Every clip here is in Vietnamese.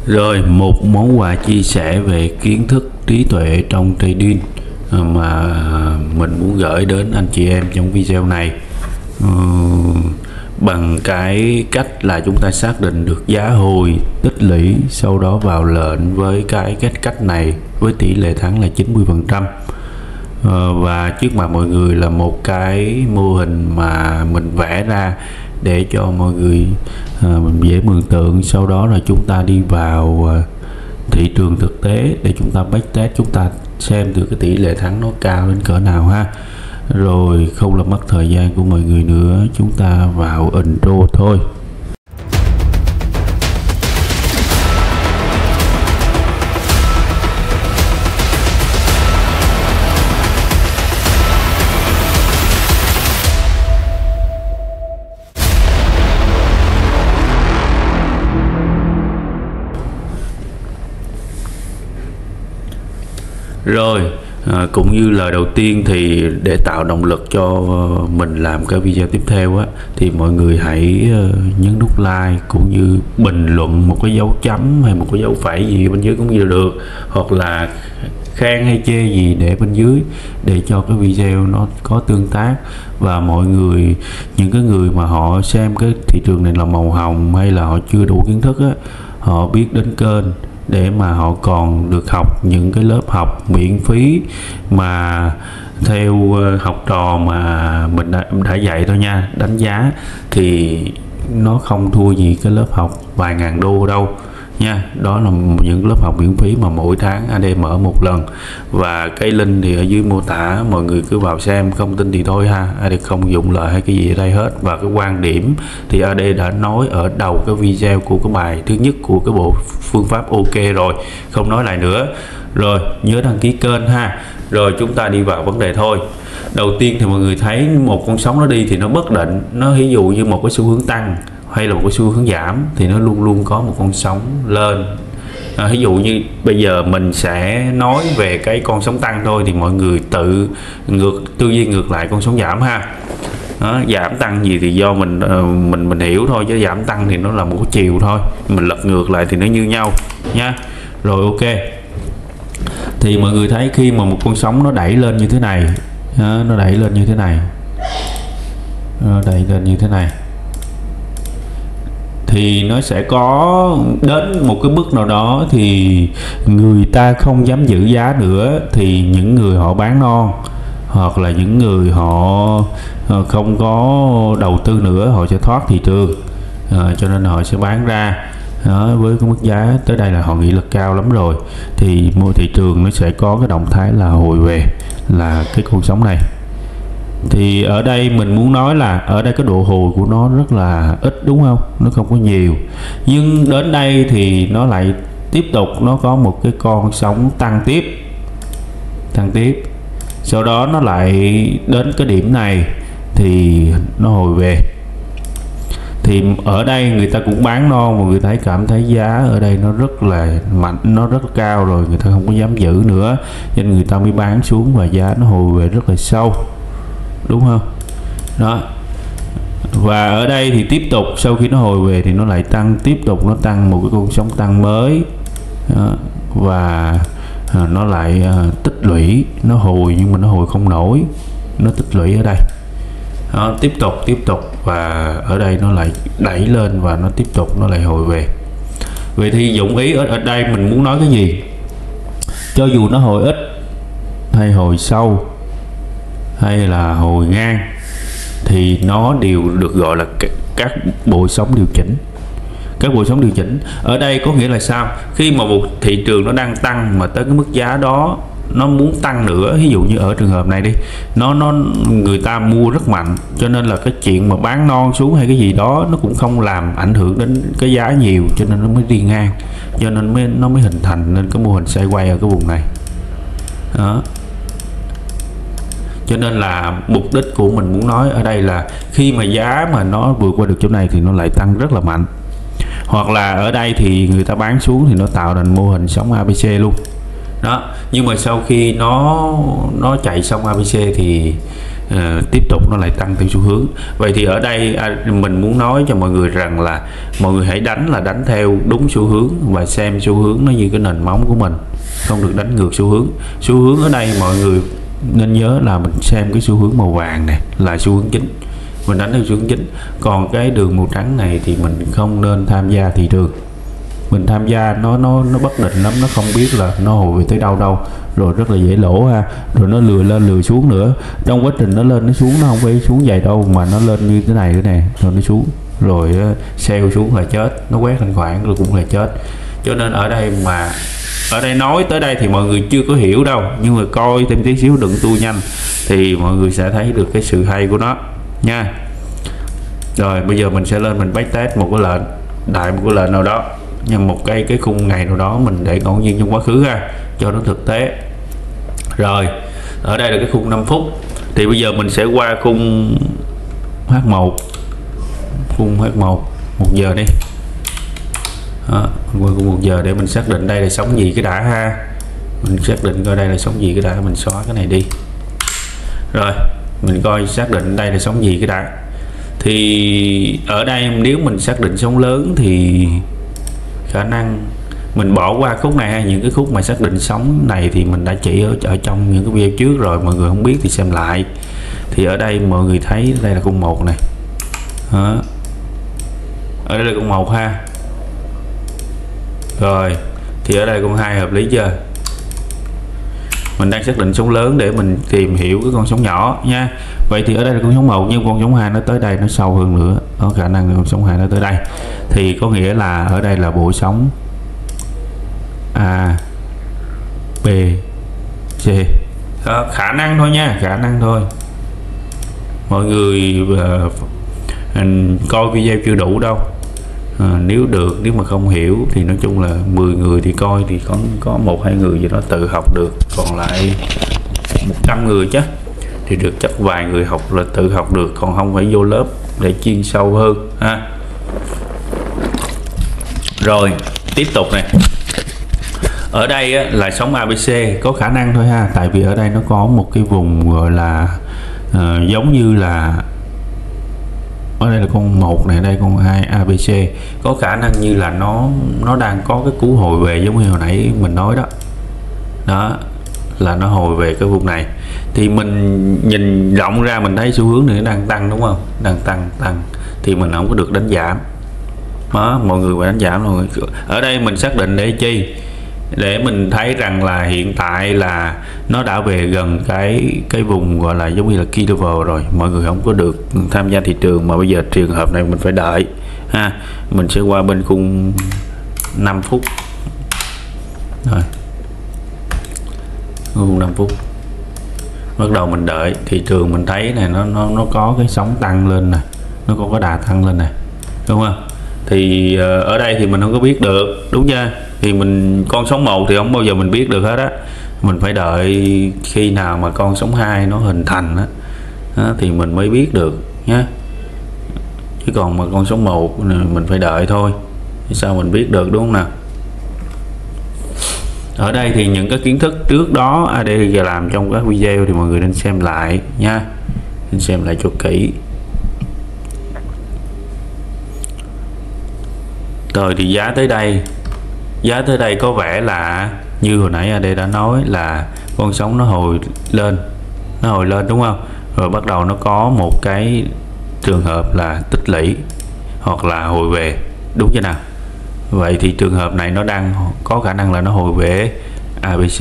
Rồi, một món quà chia sẻ về kiến thức trí tuệ trong trading mà mình muốn gửi đến anh chị em trong video này. Ờ, Bằng cái cách là chúng ta xác định được giá hồi tích lũy, sau đó vào lệnh với cái cách này với tỷ lệ thắng là 90%. Và trước mặt mọi người là một cái mô hình mà mình vẽ ra để cho mọi người dễ mường tượng. Sau đó là chúng ta đi vào thị trường thực tế để chúng ta backtest, chúng ta xem được cái tỷ lệ thắng nó cao đến cỡ nào ha. Rồi không làm mất thời gian của mọi người nữa, chúng ta vào intro thôi. Rồi, cũng như lời đầu tiên thì để tạo động lực cho mình làm cái video tiếp theo á, thì mọi người hãy nhấn nút like cũng như bình luận một cái dấu chấm hay một cái dấu phẩy gì bên dưới cũng như được, hoặc là khen hay chê gì để bên dưới để cho cái video nó có tương tác. Và mọi người, những cái người mà họ xem cái thị trường này là màu hồng hay là họ chưa đủ kiến thức á, họ biết đến kênh để mà họ còn được học những cái lớp học miễn phí mà theo học trò mà mình đã dạy thôi nha. Đánh giá thì nó không thua gì cái lớp học vài ngàn đô đâu nha. Đó là những lớp học miễn phí mà mỗi tháng AD mở một lần, và cái link thì ở dưới mô tả, mọi người cứ vào xem, không tin thì thôi ha. AD không dụng lời hay cái gì ở đây hết. Và cái quan điểm thì AD đã nói ở đầu cái video của cái bài thứ nhất của cái bộ phương pháp OK rồi, không nói lại nữa. Rồi nhớ đăng ký kênh ha. Rồi chúng ta đi vào vấn đề thôi. Đầu tiên thì mọi người thấy một con sóng nó đi thì nó bất định, nó ví dụ như một cái xu hướng tăng hay là một cái xu hướng giảm thì nó luôn luôn có một con sóng lên. Ví dụ như bây giờ mình sẽ nói về cái con sóng tăng thôi, thì mọi người tự tư duy ngược lại con sóng giảm ha. Đó, giảm tăng gì thì do mình hiểu thôi, chứ giảm tăng thì nó là một cái chiều thôi, mình lật ngược lại thì nó như nhau nha. Rồi OK, thì mọi người thấy khi mà một con sóng nó đẩy lên như thế này, nó đẩy lên như thế này, đẩy lên như thế này, thì nó sẽ có đến một cái mức nào đó thì người ta không dám giữ giá nữa, thì những người họ bán non hoặc là những người họ không có đầu tư nữa, họ sẽ thoát thị trường, cho nên họ sẽ bán ra. Đó, với cái mức giá tới đây là họ nghĩ là cao lắm rồi, thì mua thị trường nó sẽ có cái động thái là hồi về, là cái con sóng này. Thì ở đây mình muốn nói là ở đây cái độ hồi của nó rất là ít, đúng không? Nó không có nhiều. Nhưng đến đây thì nó lại tiếp tục, nó có một cái con sóng tăng tiếp. Sau đó nó lại đến cái điểm này thì nó hồi về. Thì ở đây người ta cũng bán non, mà người ta cảm thấy giá ở đây nó rất là mạnh, nó rất là cao rồi, người ta không có dám giữ nữa, nên người ta mới bán xuống và giá nó hồi về rất là sâu, đúng không? Đó. Và ở đây thì tiếp tục sau khi nó hồi về thì nó lại tăng, tiếp tục nó tăng một cái con sóng tăng mới. Đó. Và nó lại tích lũy, nó hồi nhưng mà nó hồi không nổi, nó tích lũy ở đây. Đó, tiếp tục và ở đây nó lại đẩy lên và nó tiếp tục nó lại hồi về. Vậy thì dụng ý ở đây mình muốn nói cái gì? Cho dù nó hồi ít hay hồi sâu hay là hồi ngang thì nó đều được gọi là các bộ sóng điều chỉnh. Các bộ sóng điều chỉnh ở đây có nghĩa là sao? Khi mà một thị trường nó đang tăng mà tới cái mức giá đó nó muốn tăng nữa, ví dụ như ở trường hợp này đi, người ta mua rất mạnh, cho nên là cái chuyện mà bán non xuống hay cái gì đó nó cũng không làm ảnh hưởng đến cái giá nhiều, cho nên nó mới đi ngang, cho nên nó mới hình thành nên cái mô hình sideways ở cái vùng này. Đó. Cho nên là mục đích của mình muốn nói ở đây là khi mà giá mà nó vượt qua được chỗ này thì nó lại tăng rất là mạnh, hoặc là ở đây thì người ta bán xuống thì nó tạo thành mô hình sóng ABC luôn. Đó, nhưng mà sau khi nó chạy xong ABC thì tiếp tục nó lại tăng theo xu hướng. Vậy thì ở đây mình muốn nói cho mọi người rằng là mọi người hãy đánh theo đúng xu hướng và xem xu hướng nó như cái nền móng của mình, không được đánh ngược xu hướng. Xu hướng ở đây mọi người nên nhớ là mình xem cái xu hướng màu vàng này là xu hướng chính, mình đánh theo xu hướng chính. Còn cái đường màu trắng này thì mình không nên tham gia thị trường. Mình tham gia nó bất định lắm, nó không biết là nó hồi về tới đâu, rồi rất là dễ lỗ ha. Rồi nó lừa lên lừa xuống nữa, trong quá trình nó lên nó xuống nó không phải xuống dài đâu mà nó lên như thế này rồi nó xuống, rồi sell xuống là chết, nó quét thanh khoản rồi cũng là chết. Cho nên ở đây nói tới đây thì mọi người chưa có hiểu đâu, nhưng mà coi thêm tí xíu, đừng tua nhanh thì mọi người sẽ thấy được cái sự hay của nó nha. Rồi bây giờ mình sẽ lên mình backtest một cái lệnh đại, một cái lệnh nào đó, nhưng một cái khung ngày nào đó mình để ngẫu nhiên trong quá khứ ha, cho nó thực tế. Rồi ở đây là cái khung 5 phút, thì bây giờ mình sẽ qua khung H1, khung H1 1 giờ đi. Đó, qua khung 1 giờ để mình xác định đây là sóng gì cái đã ha. Mình xác định coi đây là sóng gì cái đã, mình xóa cái này đi. Rồi mình coi xác định đây là sóng gì cái đã. Thì ở đây nếu mình xác định sóng lớn thì khả năng mình bỏ qua khúc này hay những cái khúc mà xác định sóng này thì mình đã chỉ ở trong những cái video trước rồi, mọi người không biết thì xem lại. Thì ở đây mọi người thấy đây là khung 1 này. Đó. Ở đây là khung 1 ha. Rồi thì ở đây con 2 hợp lý chưa? Mình đang xác định sóng lớn để mình tìm hiểu cái con sóng nhỏ nha. Vậy thì ở đây là con sóng 1, nhưng con sóng 2 nó tới đây nó sâu hơn nữa, có khả năng con sóng 2 nó tới đây, thì có nghĩa là ở đây là bộ sóng A, B, C. Đó, khả năng thôi nha, khả năng thôi. Mọi người coi video chưa đủ đâu. Nếu mà không hiểu thì nói chung là 10 người thì coi thì có 1-2 người gì đó tự học được, còn lại 100 người chứ thì được chắc vài người học là tự học được, còn không phải vô lớp để chuyên sâu hơn ha. Rồi tiếp tục này, ở đây á, là sóng ABC có khả năng thôi ha, tại vì ở đây nó có một cái vùng gọi là giống như là ở đây là con 1 này, đây con 2 ABC, có khả năng như là nó đang có cái cú hồi về giống như hồi nãy mình nói đó. Đó là nó hồi về cái vùng này, thì mình nhìn rộng ra mình thấy xu hướng này nó đang tăng đúng không, đang tăng thì mình không có được đánh giảm. Đó, mọi người phải đánh giảm rồi. Ở đây mình xác định để chi? Để mình thấy rằng là hiện tại là nó đã về gần cái vùng gọi là giống như là key level rồi, mọi người không có được tham gia thị trường, mà bây giờ trường hợp này mình phải đợi ha. Mình sẽ qua bên khung 5 phút. Rồi khung 5 phút bắt đầu mình đợi thị trường, mình thấy này nó có cái sóng tăng lên nè, nó có cái đà tăng lên nè, đúng không? Thì ở đây thì mình không có biết được, đúng chưa? Thì mình con sóng 1 thì không bao giờ mình biết được hết á, mình phải đợi khi nào mà con sóng 2 nó hình thành á thì mình mới biết được nhé. Chứ còn mà con sóng 1 mình phải đợi thôi, sao mình biết được, đúng không nào? Ở đây thì những cái kiến thức trước đó AD giờ làm trong các video thì mọi người nên xem lại nha, nên xem lại cho kỹ. Rồi thì giá tới đây có vẻ là như hồi nãy AD đã nói là con sóng nó hồi lên đúng không? Rồi bắt đầu nó có một cái trường hợp là tích lũy hoặc là hồi về, đúng chưa nào? Vậy thì trường hợp này nó đang có khả năng là nó hồi về ABC.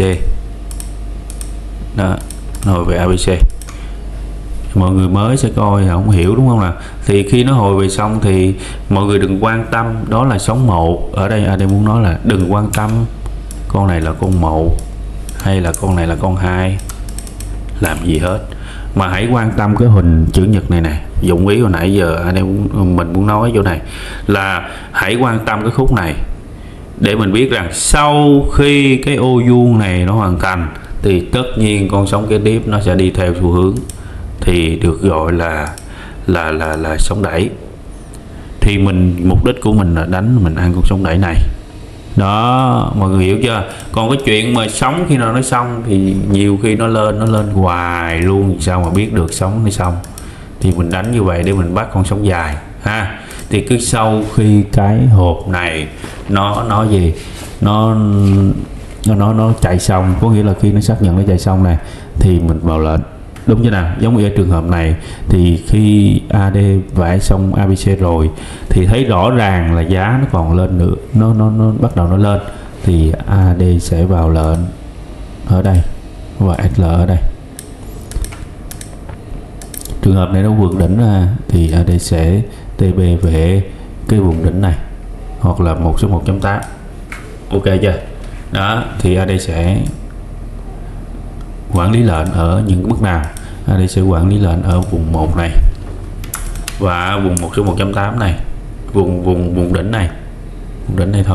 Đó, nó hồi về ABC. Mọi người mới sẽ coi không hiểu, đúng không nào? Thì khi nó hồi về xong thì mọi người đừng quan tâm đó là sóng 1. Ở đây AD muốn nói là đừng quan tâm con này là con 1 hay là con này là con 2 làm gì hết, mà hãy quan tâm cái hình chữ nhật này nè. Dụng ý hồi nãy giờ mình muốn nói chỗ này là hãy quan tâm cái khúc này để mình biết rằng sau khi cái ô vuông này nó hoàn thành thì tất nhiên con sóng kế tiếp nó sẽ đi theo xu hướng, thì được gọi là sóng đẩy. Thì mục đích của mình là đánh, mình ăn con sóng đẩy này Đó, mọi người hiểu chưa? Còn cái chuyện mà sóng khi nào nó xong thì nhiều khi nó lên hoài luôn, sao mà biết được sóng hay xong. Thì mình đánh như vậy để mình bắt con sóng dài ha. Thì cứ sau khi cái hộp này nó gì nó chạy xong, có nghĩa là khi nó xác nhận nó chạy xong này thì mình vào lệnh, đúng chưa nào? Giống như ở trường hợp này thì khi AD vẽ xong ABC rồi thì thấy rõ ràng là giá nó còn lên nữa, nó bắt đầu nó lên thì AD sẽ vào lệnh ở đây và SL ở đây. Trường hợp này nó vượt đỉnh ra thì AD sẽ TB về cái vùng đỉnh này hoặc là 1 số 1.8. ok chưa? Đó thì AD sẽ quản lý lệnh ở những mức nào? AD sẽ quản lý lệnh ở vùng 1 này và vùng 1 số 1.8 này, vùng đỉnh này, vùng đỉnh này thôi.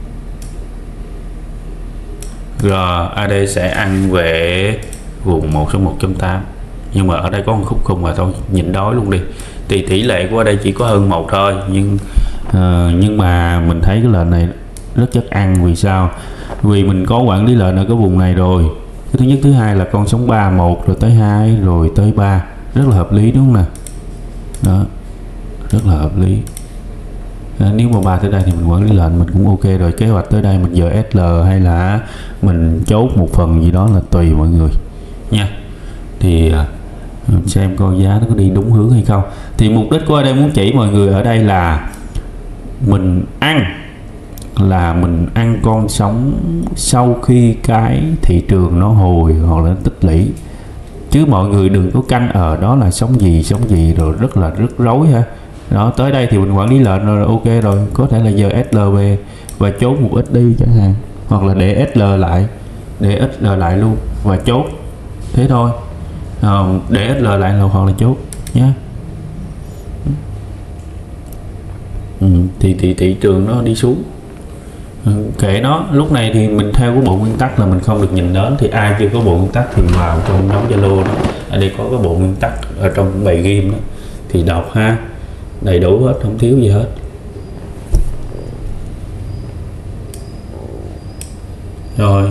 Rồi AD sẽ ăn về vùng 1 số 1.8, nhưng mà ở đây có một khúc khung mà thôi, nhìn đói luôn đi. Thì tỷ lệ của đây chỉ có hơn 1 thôi, nhưng mà mình thấy cái lệnh này rất chắc ăn. Vì sao? Vì mình có quản lý lệnh ở cái vùng này rồi. Cái thứ nhất, thứ hai là con sóng 3 1 rồi tới 2 rồi tới 3, rất là hợp lý đúng không nè? Đó, rất là hợp lý. Nếu mà 3 tới đây thì mình quản lý lệnh mình cũng ok rồi. Kế hoạch tới đây mình giờ SL hay là mình chốt một phần gì đó là tùy mọi người nha. Thì xem coi giá nó có đi đúng hướng hay không. Thì mục đích của ở đây muốn chỉ mọi người ở đây là mình ăn con sóng sau khi cái thị trường nó hồi hoặc là nó tích lũy, chứ mọi người đừng có canh ở đó là sóng gì rồi rất rối ha. Đó, tới đây thì mình quản lý lệnh rồi, ok rồi, có thể là giờ SL về và chốt một ít đi chẳng hạn, hoặc là để SL lại luôn và chốt thế thôi. Để SL lại là hoặc là chốt nhé. Thì thị trường nó đi xuống, kệ nó. Lúc này thì mình theo cái bộ nguyên tắc là mình không được nhìn đến. Thì ai chưa có bộ nguyên tắc thì vào trong nhóm Zalo đó, ở đây có cái bộ nguyên tắc ở trong bài game đó thì đọc ha, đầy đủ hết, không thiếu gì hết. Rồi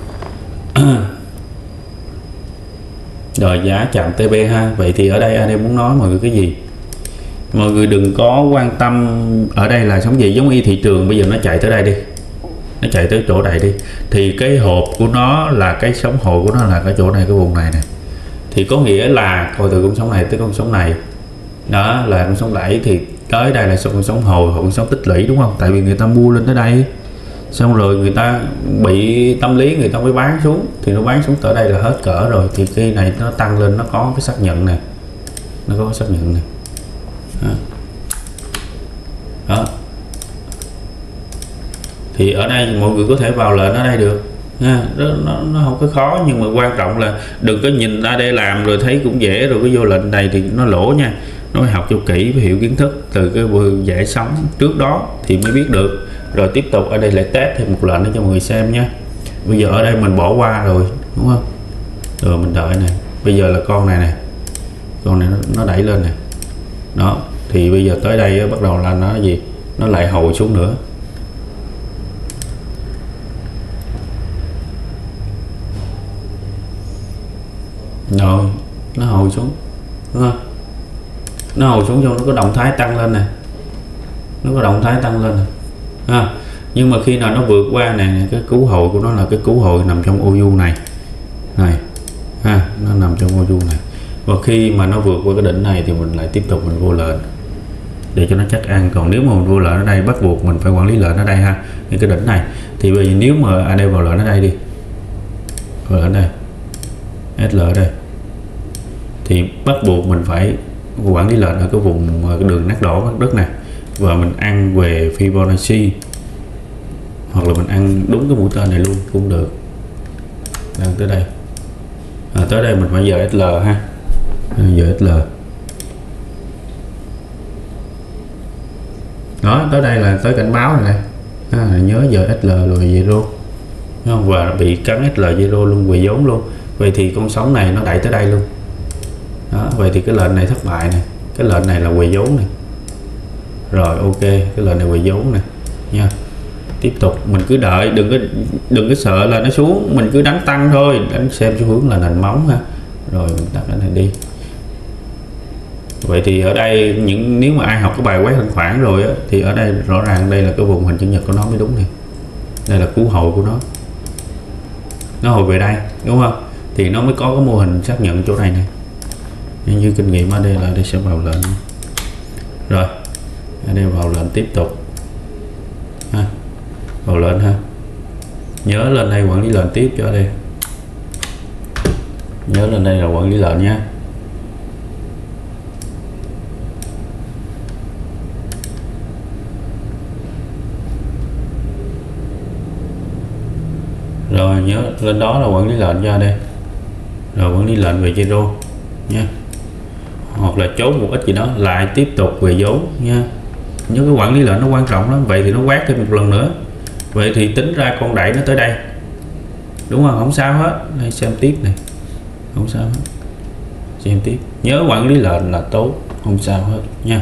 rồi giá chạm TB ha. Vậy thì ở đây anh muốn nói mọi người cái gì? Mọi người đừng có quan tâm ở đây là sóng gì. Giống như thị trường bây giờ nó chạy tới đây đi, nó chạy tới chỗ này đi, thì cái hộp của nó là cái sóng hồi của nó là cái chỗ này, cái vùng này nè. Thì có nghĩa là coi từ con sóng này tới con sóng này, đó là con sóng đẩy, thì tới đây là con sóng hồi hoặc con sóng tích lũy, đúng không? Tại vì người ta mua lên tới đây xong rồi người ta bị tâm lý, người ta mới bán xuống, thì nó bán xuống tới đây là hết cỡ rồi. Thì khi này nó tăng lên, nó có cái xác nhận này, nó có cái xác nhận này. Đó. Thì ở đây mọi người có thể vào lệnh ở đây được nha. Nó không có khó, nhưng mà quan trọng là đừng có nhìn AD làm rồi thấy cũng dễ rồi cái vô lệnh này thì nó lỗ nha. Nó phải học cho kỹ, phải hiểu kiến thức từ cái giải sóng trước đó thì mới biết được. Rồi tiếp tục ở đây lại test thêm một lệnh để cho mọi người xem nha. Bây giờ ở đây mình bỏ qua rồi đúng không? Rồi mình đợi này. Bây giờ là con này nè, con này nó đẩy lên nè. Đó, thì bây giờ tới đây bắt đầu là nó gì? Nó lại hồi xuống nữa. Rồi nó hồi xuống, đúng không? Nó hồi xuống xong nó có động thái tăng lên nè, nó có động thái tăng lên nè. Nhưng mà khi nào nó vượt qua này, cái cú hồi của nó là cái cú hồi nằm trong ô vuông này nó nằm trong ô vuông này. Và khi mà nó vượt qua cái đỉnh này thì mình lại tiếp tục mình vô lệnh để cho nó chắc ăn. Còn nếu mà mình vô lệnh ở đây bắt buộc mình phải quản lý lệnh ở đây ha, cái đỉnh này. Thì bây giờ nếu mà AD vào lệnh ở đây đi, vào lệnh ở đây, SL ở đây, thì bắt buộc mình phải quản lý lệnh ở cái vùng cái đường nát đỏ mặt đất này, và mình ăn về Fibonacci, hoặc là mình ăn đúng cái mũi tên này luôn cũng được. Đang tới đây, tới đây mình phải giờ SL ha, giờ SL. Đó, tới đây là tới cảnh báo này, nhớ giờ SL rồi zero, và bị cắn SL zero luôn, về vốn luôn. Vậy thì con sóng này nó đẩy tới đây luôn. Đó, vậy thì cái lệnh này thất bại này, cái lệnh này là quầy vốn này. Rồi ok, cái lệnh này quầy vốn này nha. tiếp tục mình cứ đợi, đừng có sợ là nó xuống, mình cứ đánh tăng thôi, đánh xem xu hướng là nền móng ha. Rồi mình đặt cái này đi. Vậy thì ở đây nếu mà ai học cái bài quét thanh khoản rồi á, thì ở đây rõ ràng đây là cái vùng hình chữ nhật của nó mới đúng này. Đây là cú hồi của nó hồi về đây đúng không, thì nó mới có cái mô hình xác nhận chỗ này này. Như kinh nghiệm ở đây là đây sẽ vào lệnh rồi, ở đây vào lệnh tiếp tục ha, vào lệnh ha, nhớ lên đây quản lý lệnh tiếp cho đây, nhớ lên đây là quản lý lệnh nha. Rồi nhớ lên đó là quản lý lệnh cho đây, rồi quản lý lệnh về zero nha, hoặc là chốt một ít gì đó lại tiếp tục về dấu nha. Nhớ cái quản lý lệnh nó quan trọng lắm. Vậy thì nó quét thêm một lần nữa, vậy thì tính ra con đẩy nó tới đây đúng không, không sao hết. Đây xem tiếp này, không sao hết, xem tiếp, nhớ quản lý lệnh là tốt, không sao hết nha.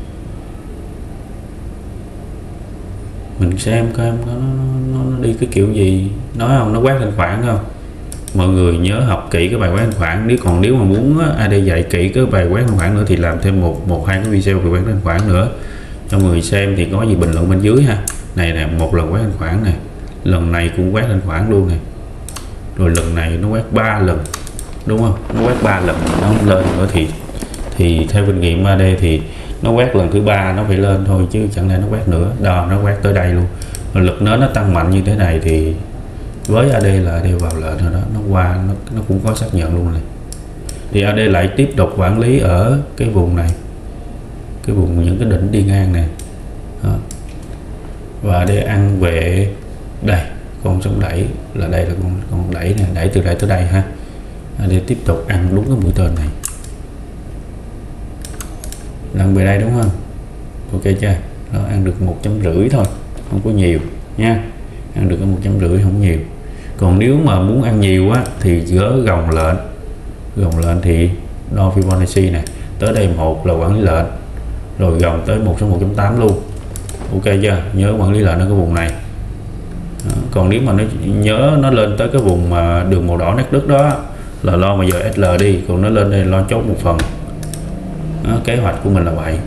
Mình xem coi nó đi cái kiểu gì, nói không, nó quét thanh khoản không. Mọi người nhớ học kỹ cái bài quét thanh khoản. Nếu mà muốn AD dạy kỹ cái bài quét thanh khoản nữa thì làm thêm một hai cái video về quét thanh khoản nữa cho người xem, thì có gì bình luận bên dưới ha. Này là một lần quét thanh khoản này, lần này cũng quét thanh khoản luôn này, rồi lần này nó quét 3 lần đúng không, nó quét 3 lần nó không lên nữa thì theo kinh nghiệm AD thì nó quét lần thứ 3 nó phải lên thôi, chứ chẳng lẽ nó quét nữa. Đó, nó quét tới đây luôn, rồi lực nó tăng mạnh như thế này thì với AD là AD vào lệnh rồi đó, nó qua nó cũng có xác nhận luôn này. Thì AD lại tiếp tục quản lý ở cái vùng này, cái vùng những cái đỉnh đi ngang này đó. Và AD ăn về đây, con sóng đẩy là đây là con đẩy này, đẩy từ đây tới đây ha. AD tiếp tục ăn đúng cái mũi tên này, lần về đây đúng không, ok chưa. Nó ăn được 1,5 thôi, không có nhiều nha, ăn được cái 1,5 không nhiều. Còn nếu mà muốn ăn nhiều á thì gỡ gồng lệnh thì đo Fibonacci này, tới đây một là quản lý lệnh, rồi gồng tới 1/1.8 luôn, ok chưa. Nhớ quản lý lệnh ở cái vùng này đó. Còn nếu mà nó nhớ nó lên tới cái vùng mà đường màu đỏ nét đất đó là lo mà giờ SL đi, còn nó lên đây lo chốt một phần đó, kế hoạch của mình là vậy.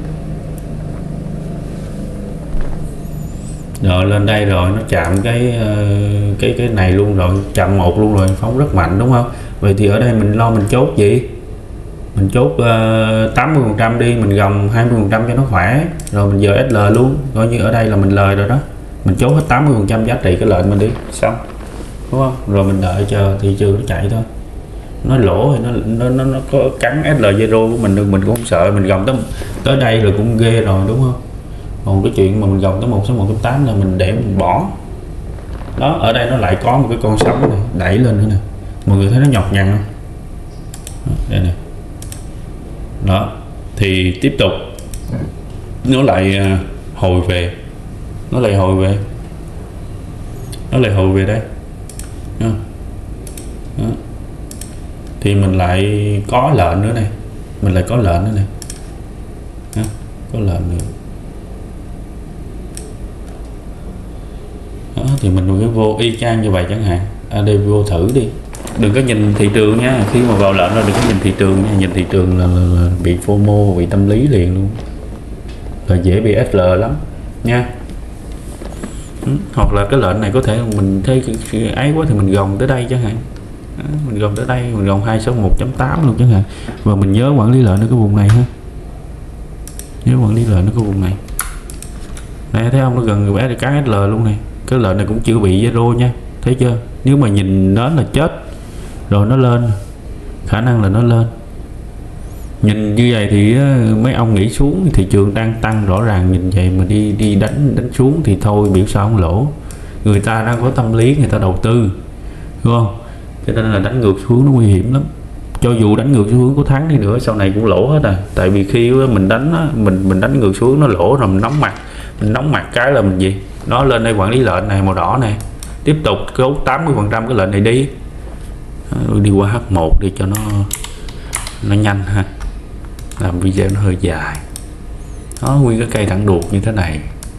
Rồi lên đây rồi nó chạm cái này luôn rồi, chạm một luôn rồi, phóng rất mạnh đúng không. Vậy thì ở đây mình lo mình chốt gì, mình chốt 80% đi, mình gồng 20% cho nó khỏe, rồi mình giờ SL luôn, coi như ở đây là mình lời rồi đó, mình chốt hết 80% giá trị cái lệnh mình đi, xong đúng không. Rồi mình đợi chờ thị trường nó chạy thôi, nó lỗ thì nó có cắn SL0 của mình cũng không sợ, mình gồng tới đây là cũng ghê rồi đúng không. Còn cái chuyện mà mình gồng tới 1/1.8 là mình để mình bỏ đó. Ở đây nó lại có một cái con sóng này đẩy lên nữa nè, mọi người thấy nó nhọc nhằn không đó, đây nè đó. Thì tiếp tục nó lại hồi về, nó lại hồi về đây đó. Đó. Thì mình lại có lệnh nữa này, mình lại có lệnh nữa này đó. Có lệnh nữa đó, thì mình cứ vô y chang như vậy chẳng hạn. AD vô thử đi, đừng có nhìn thị trường nha, khi mà vào lệnh rồi đừng có nhìn thị trường nha, nhìn thị trường là bị FOMO, bị tâm lý liền luôn, là dễ bị SL lắm nha. Hoặc là cái lệnh này có thể mình thấy cái ấy quá thì mình gồng tới đây chẳng hạn đó, mình gồng tới đây, mình gồng 261.8 luôn chẳng hạn. Và mình nhớ quản lý lệnh ở cái vùng này ha, nhớ quản lý lệnh ở cái vùng này này, thấy không, nó gần cái SL luôn này. Cái lệnh này cũng chưa bị zero nha, thấy chưa. Nếu mà nhìn nó là chết rồi, nó lên, khả năng là nó lên. Nhìn như vậy thì mấy ông nghĩ xuống, thị trường đang tăng rõ ràng, nhìn vậy mà đi đánh xuống thì thôi, biểu sao không lỗ. Người ta đang có tâm lý, người ta đầu tư đúng không, cho nên là đánh ngược xuống nó nguy hiểm lắm. Cho dù đánh ngược xuống có thắng đi nữa sau này cũng lỗ hết à. Tại vì khi mình đánh mình đánh ngược xuống nó lỗ rồi, mình nóng mặt cái là mình gì, nó lên đây quản lý lệnh này màu đỏ này, tiếp tục cấu 80% cái lệnh này đi đi qua H1 đi cho nó nhanh ha, làm video nó hơi dài đó. Nguyên cái cây thẳng đuột như thế này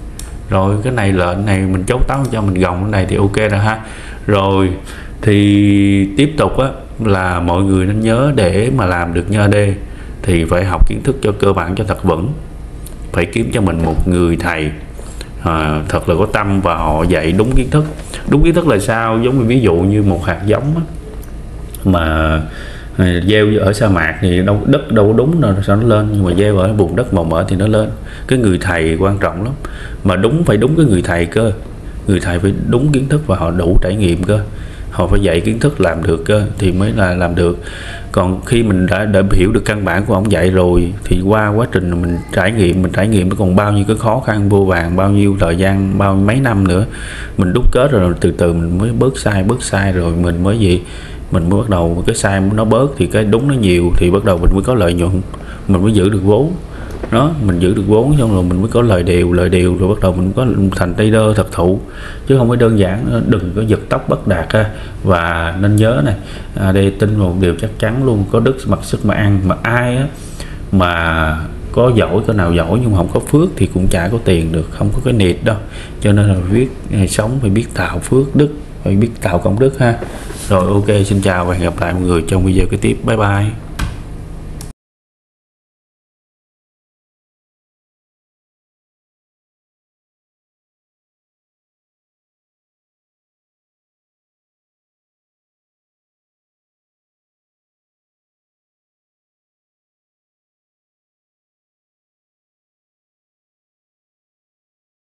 Rồi cái này lệnh này mình chốt 8% mình gồng cái này thì ok rồi ha. Rồi thì tiếp tục á là mọi người nên nhớ để mà làm được như AD thì phải học kiến thức cho cơ bản cho thật vững, phải kiếm cho mình một người thầy thật là có tâm và họ dạy đúng kiến thức. Đúng kiến thức là sao? Giống như ví dụ như một hạt giống á, mà gieo ở sa mạc thì đất đâu đúng đâu sao nó lên, nhưng mà gieo ở vùng đất màu mỡ thì nó lên. Cái người thầy quan trọng lắm, mà phải đúng cái người thầy cơ. Người thầy phải đúng kiến thức và họ đủ trải nghiệm cơ, họ phải dạy kiến thức làm được cơ thì mới là làm được. Còn khi mình đã hiểu được căn bản của ông dạy rồi thì qua quá trình mình trải nghiệm nó còn bao nhiêu cái khó khăn vô vàn, bao nhiêu thời gian, mấy năm nữa mình đúc kết rồi từ từ mình mới bớt sai rồi mình mới bắt đầu cái sai nó bớt thì cái đúng nó nhiều thì bắt đầu mình mới có lợi nhuận, mình mới giữ được vốn đó, mình giữ được vốn xong rồi mình mới có lời đều rồi bắt đầu mình có thành trader thật thụ, chứ không phải đơn giản. Đừng có giật tóc bất đạt ha. Và nên nhớ này, đây tin một điều chắc chắn luôn, có đức mặc sức mà ăn, mà ai á mà có giỏi cỡ nào giỏi nhưng mà không có phước thì cũng chả có tiền được, không có cái nịt đâu. Cho nên là sống phải biết tạo phước đức, phải biết tạo công đức ha. Rồi ok, xin chào và hẹn gặp lại mọi người trong video kế tiếp. Bye bye.